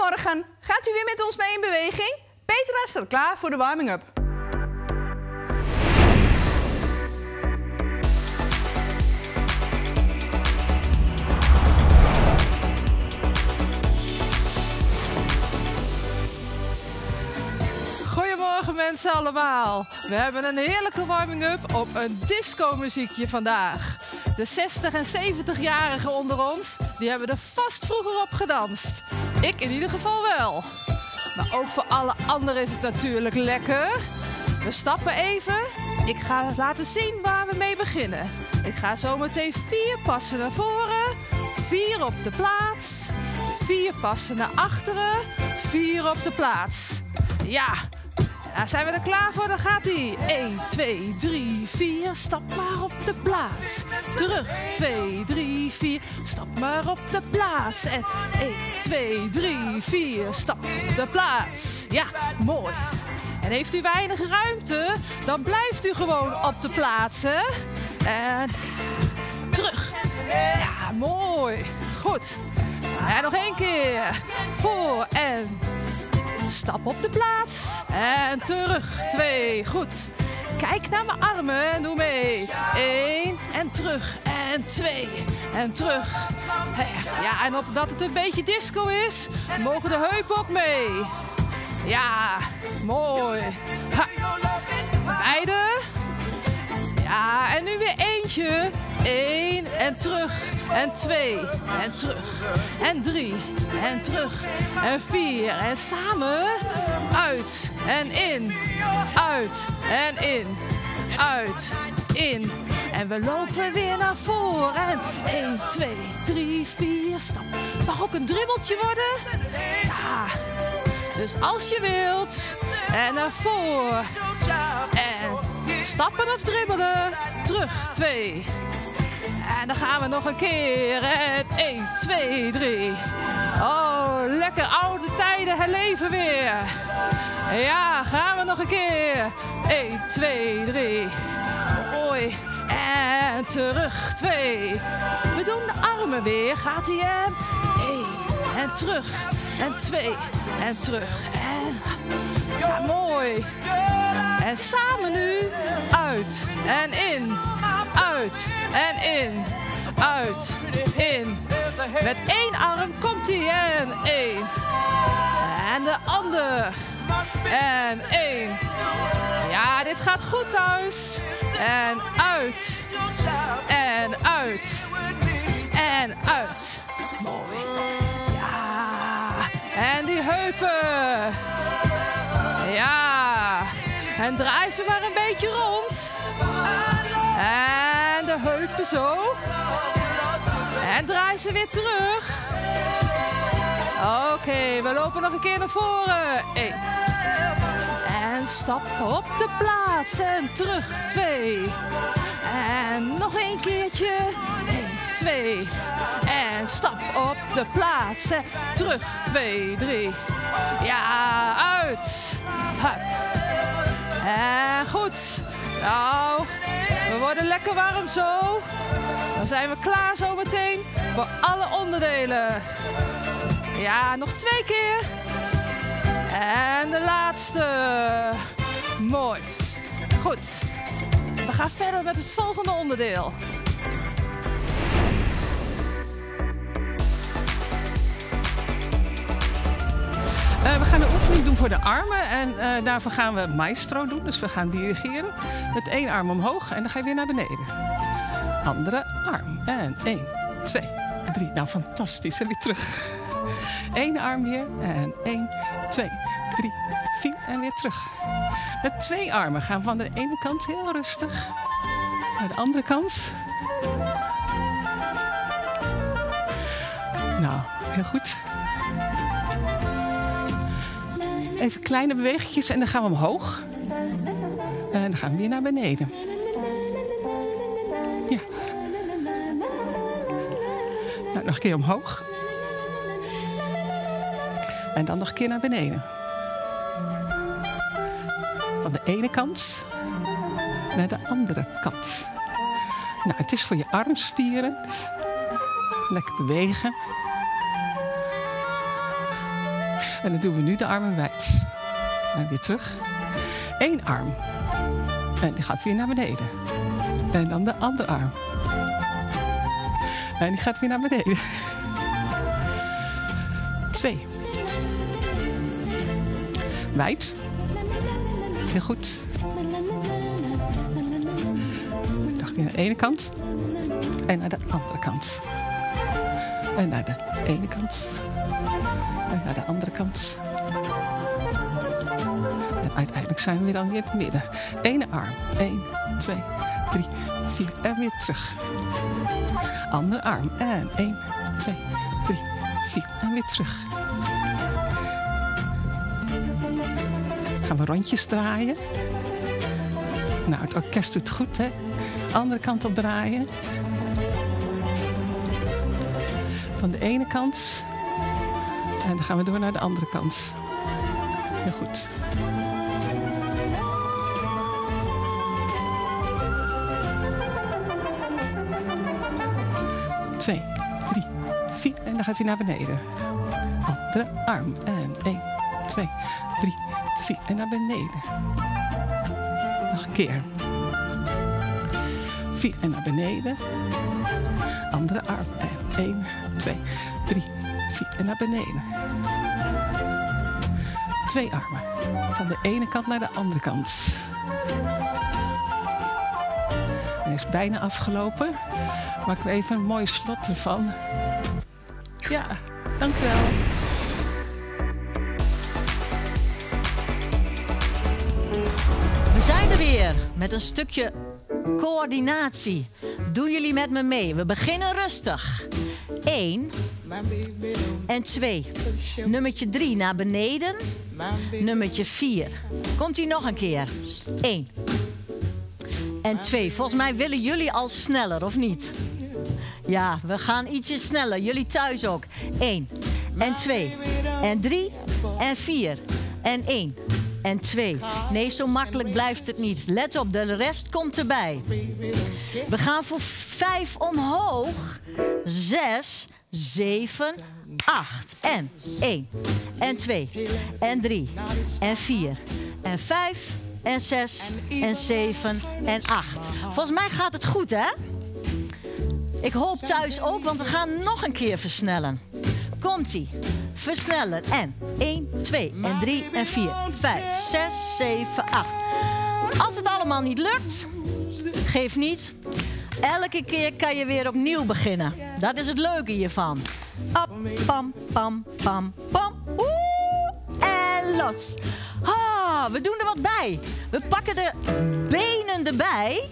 Goedemorgen, gaat u weer met ons mee in beweging? Petra staat klaar voor de warming-up. Goedemorgen mensen allemaal. We hebben een heerlijke warming-up op een disco-muziekje vandaag. De 60- en 70-jarigen onder ons, die hebben er vast vroeger op gedanst. Ik in ieder geval wel. Maar ook voor alle anderen is het natuurlijk lekker. We stappen even. Ik ga laten zien waar we mee beginnen. Ik ga zo meteen 4 passen naar voren, 4 op de plaats, 4 passen naar achteren, 4 op de plaats. Ja, zijn we er klaar voor? Dan gaat hij. 1, 2, 3, 4. Stap maar op de plaats. Terug. 2, 3, 4. Stap maar op de plaats. En 1, 2, 3, 4. Stap op de plaats. Ja, mooi. En heeft u weinig ruimte, dan blijft u gewoon op de plaats. Hè? En terug. Ja, mooi. Goed. En nog 1 keer. Voor en stap op de plaats. En terug. 2. Goed. Kijk naar mijn armen en doe mee. 1 en terug. En 2. En terug. Ja, en opdat het een beetje disco is, mogen de heupen ook mee. Ja, mooi. Ha. Beide. Ja, en nu weer eentje. 1 en terug. En 2 en terug. En 3 en terug. En 4 en samen. Uit en in. Uit en in. Uit, in. En we lopen weer naar voren. En 1, 2, 3, 4. Stap. Mag ook een dribbeltje worden? Ja. Dus als je wilt. En naar voren. En stappen of dribbelen. Terug. 2. En dan gaan we nog een keer. En 1, 2, 3. Oh, lekker oude tijden herleven weer. Ja, gaan we nog een keer. 1, 2, 3. Mooi. En terug. 2. We doen de armen weer. Gaat hij hem? 1. En terug. En 2. En terug. En ja, mooi. En samen nu. Uit. En in. Uit. En in. Uit. In. Met 1 arm komt hij. En 1. En de ander. En 1. Ja, dit gaat goed thuis. En uit. En uit. En uit. Mooi. Ja. En die heupen. Ja. En draai ze maar een beetje rond. En de heupen zo. En draai ze weer terug. Oké, we lopen nog een keer naar voren. 1. En stap op de plaats. En terug. 2. En nog 1 keertje. 1, 2. En stap op de plaats. En terug. 2, 3. Ja, uit. Hup. En goed. Nou, we worden lekker warm zo. Dan zijn we klaar zo meteen voor alle onderdelen. Ja, nog 2 keer. En de laatste. Mooi. Goed. We gaan verder met het volgende onderdeel. We gaan een oefening doen voor de armen en daarvoor gaan we maestro doen. Dus we gaan dirigeren met 1 arm omhoog en dan ga je weer naar beneden. Andere arm. En 1, 2, 3. Nou, fantastisch. En weer terug. 1 arm weer. En 1, 2, 3, 4. En weer terug. Met 2 armen gaan we van de ene kant heel rustig naar de andere kant. Nou, heel goed. Even kleine bewegingjes en dan gaan we omhoog. En dan gaan we weer naar beneden. Ja. Nou, nog een keer omhoog. En dan nog een keer naar beneden. Van de ene kant naar de andere kant. Nou, het is voor je armspieren. Lekker bewegen. En dan doen we nu de armen wijd. En weer terug. 1 arm. En die gaat weer naar beneden. En dan de andere arm. En die gaat weer naar beneden. 2. Wijd. Heel goed. Dan weer naar de ene kant. En naar de andere kant. En naar de ene kant. En naar de andere kant. En uiteindelijk zijn we weer dan weer in het midden. Ene arm. 1, 2, 3, 4. En weer terug. Andere arm. En 1, 2, 3, 4. En weer terug. Gaan we rondjes draaien. Nou, het orkest doet het goed, hè? Andere kant op draaien. Van de ene kant. En dan gaan we door naar de andere kant. Heel goed. 2, 3, 4. En dan gaat hij naar beneden. Andere arm. En 1, 2, 3, 4. En naar beneden. Nog een keer. 4 en naar beneden. Andere arm. En 1, 2, 3, 4. En naar beneden. 2 armen. Van de ene kant naar de andere kant. Hij is bijna afgelopen. Maken we even een mooi slot ervan. Ja, dank u wel. We zijn er weer met een stukje coördinatie. Doen jullie met me mee? We beginnen rustig. 1 en 2. Nummertje 3 naar beneden. Nummertje 4. Komt ie nog een keer. 1 en 2. Volgens mij willen jullie al sneller, of niet? Ja, we gaan ietsje sneller. Jullie thuis ook. 1 en 2 en 3 en 4 en 1 en 2. Nee, zo makkelijk blijft het niet. Let op, de rest komt erbij. We gaan voor 5 omhoog. 6, 7, 8. En 1 en 2 en 3 en 4 en 5 en 6 en 7 en 8. Volgens mij gaat het goed, hè? Ik hoop thuis ook, want we gaan nog een keer versnellen. Komt-ie. Versnellen. En 1, 2 en 3 en 4, 5, 6, 7, 8. Als het allemaal niet lukt, geef niet. Elke keer kan je weer opnieuw beginnen. Dat is het leuke hiervan. Op, pam, pam, pam, pam. En los. We doen er wat bij. We pakken de benen erbij.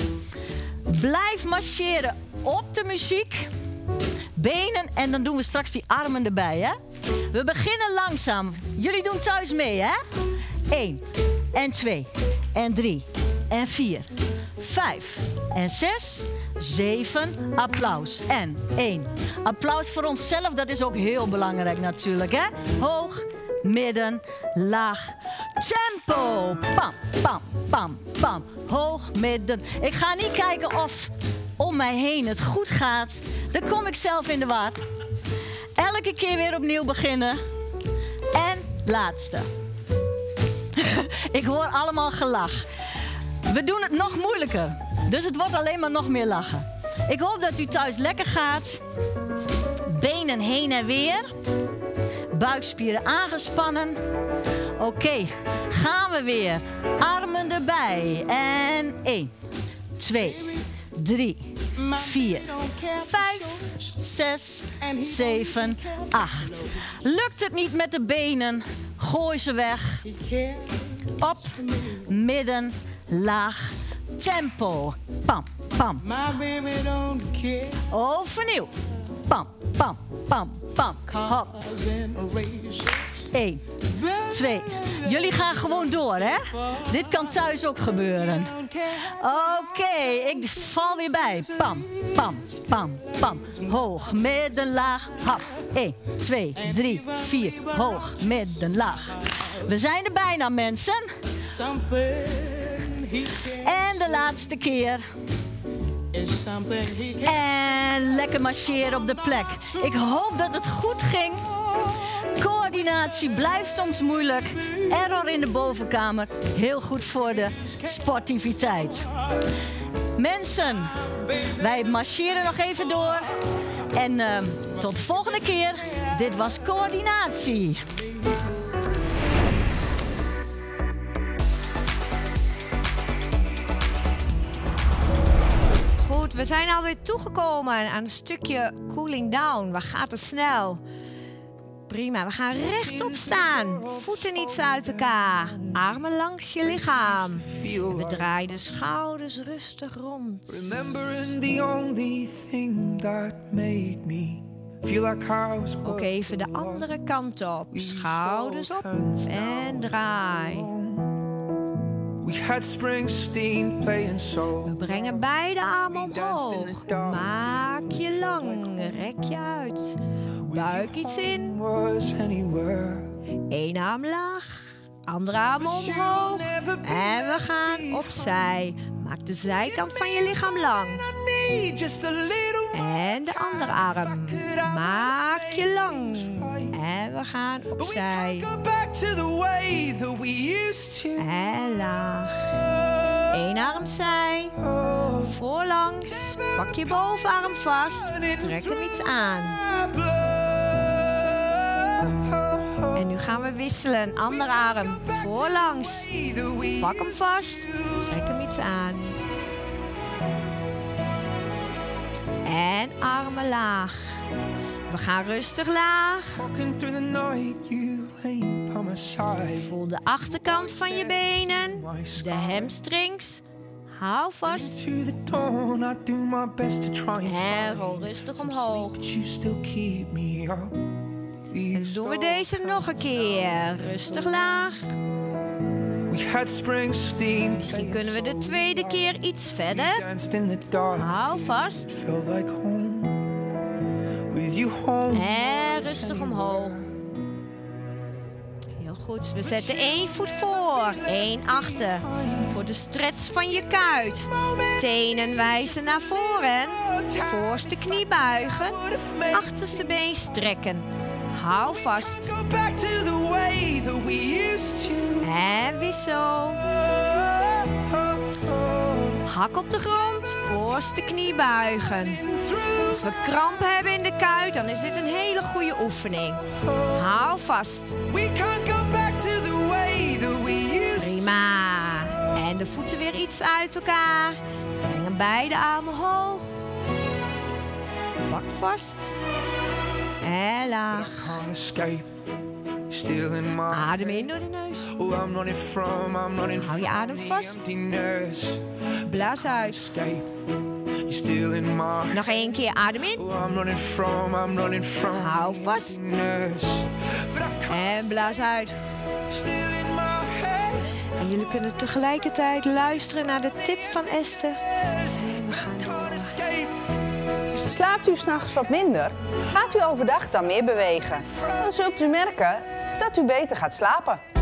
Blijf marcheren op de muziek. Benen en dan doen we straks die armen erbij, hè? We beginnen langzaam. Jullie doen thuis mee, hè? 1 en 2 en 3 en 4, 5 en 6, 7, applaus. En 1. Applaus voor onszelf, dat is ook heel belangrijk natuurlijk, hè? Hoog, midden, laag, tempo. Pam, pam, pam, pam. Hoog, midden. Ik ga niet kijken of om mij heen het goed gaat. Dan kom ik zelf in de war. Elke keer weer opnieuw beginnen. En laatste. Ik hoor allemaal gelach. We doen het nog moeilijker. Dus het wordt alleen maar nog meer lachen. Ik hoop dat u thuis lekker gaat. Benen heen en weer. Buikspieren aangespannen. Oké, gaan we weer. Armen erbij. En 1, 2, 3, 4, 5, 6, 7, 8. Lukt het niet met de benen? Gooi ze weg. Op, midden, laag, tempo. Pam, pam. Overnieuw. Pam, pam, pam, pam. Hop. 1, 2. Jullie gaan gewoon door, hè? Dit kan thuis ook gebeuren. Oké, ik val weer bij. Pam, pam, pam, pam. Hoog, midden, laag, hap. 1, 2, 3, 4. Hoog, midden, laag. We zijn er bijna, mensen. En de laatste keer. En lekker marcheren op de plek. Ik hoop dat het goed ging. Coördinatie. Coördinatie blijft soms moeilijk. Error in de bovenkamer. Heel goed voor de sportiviteit. Mensen, wij marcheren nog even door. En tot de volgende keer. Dit was Coördinatie. Goed, we zijn alweer toegekomen aan een stukje cooling down. We gaan te snel. Prima, we gaan rechtop staan. Voeten iets uit elkaar. Armen langs je lichaam. We draaien de schouders rustig rond. Ook even de andere kant op. Schouders op en draai. We brengen beide armen omhoog. Maak je lang, rek je uit. Buik iets in. Eén arm laag, andere arm omhoog. En we gaan opzij. Maak de zijkant van je lichaam lang. En de andere arm. Maak je lang. En we gaan opzij. En laag. Eén arm zij. Voorlangs. Pak je bovenarm vast. Trek hem iets aan. En nu gaan we wisselen. Andere arm. Voorlangs. Pak hem vast. Trek hem iets aan. En armen laag. We gaan rustig laag. Voel de achterkant van je benen. De hamstrings. Hou vast. En rol rustig omhoog. En doen we deze nog een keer. Rustig laag. Misschien kunnen we de tweede keer iets verder. Hou vast. En rustig omhoog. Heel goed. We zetten 1 voet voor, 1 achter. Voor de stretch van je kuit. Tenen wijzen naar voren. Voorste knie buigen. Achterste been strekken. Hou vast. En wissel. Hak op de grond. Voorste knie buigen. Als we kramp hebben in de kuit, dan is dit een hele goede oefening. Hou vast. Prima. En de voeten weer iets uit elkaar. Breng beide armen hoog. Pak vast. En laag. Adem in door de neus. Hou je adem vast. Blaas uit. Nog 1 keer adem in. Hou vast. En blaas uit. En jullie kunnen tegelijkertijd luisteren naar de tip van Esther. En we gaan door. Slaapt u 's nachts wat minder? Gaat u overdag dan meer bewegen? Dan zult u merken dat u beter gaat slapen.